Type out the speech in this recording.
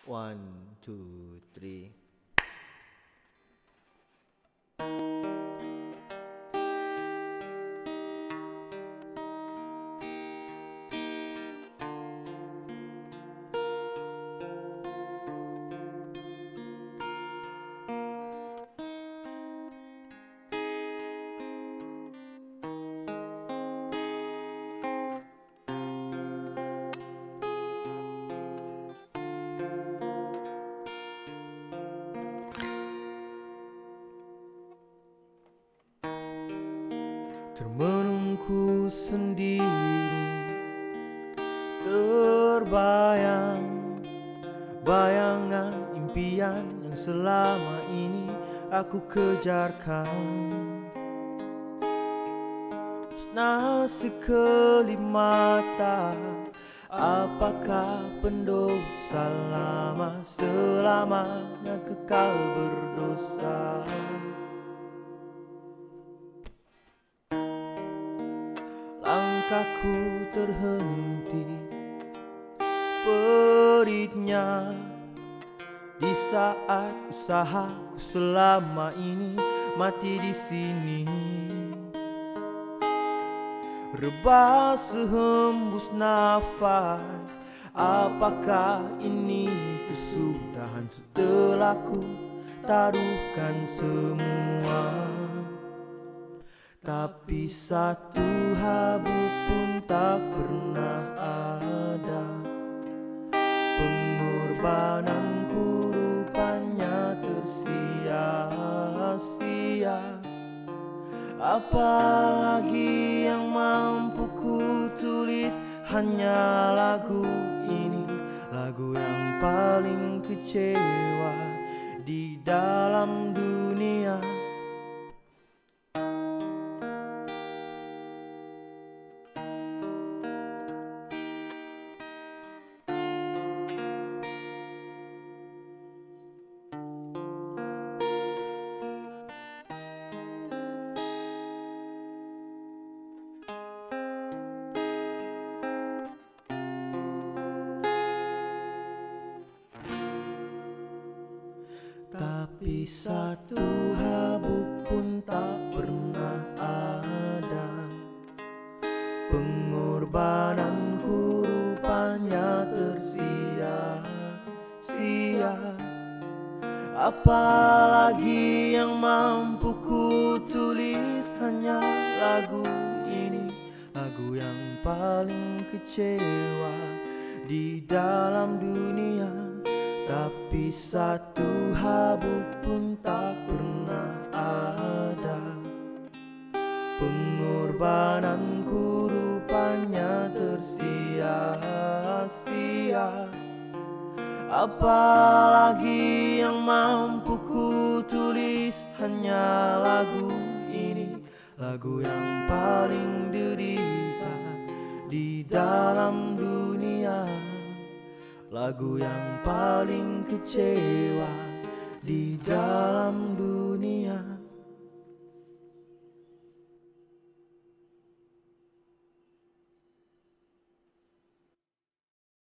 One, two, three. Termenungku sendiri, terbayang bayangan impian yang selama ini aku kejarkan. Nah, sekelip mata, apakah pendosa lama selamanya kekal berdosa? Langkahku terhenti peritnya di saat usahaku selama ini mati di sini. Rebah sehembus nafas, apakah ini kesudahan setelah ku taruhkan semua? Tapi satu habuk pun tak pernah ada. Pengorbananku rupanya tersia-sia. Apalagi yang mampu ku tulis, hanya lagu ini, lagu yang paling kecewa di dalam dunia. Tapi satu habuk pun tak pernah ada. Pengorbananku rupanya tersia-sia. Apalagi yang mampu ku tulis, hanya lagu ini, lagu yang paling kecewa di dalam dunia. Tapi satu habuk pun tak pernah ada. Pengorbananku rupanya tersia-sia. Apalagi yang mampu ku tulis, hanya lagu ini, lagu yang paling derita di dalam dunia, lagu yang paling kecewa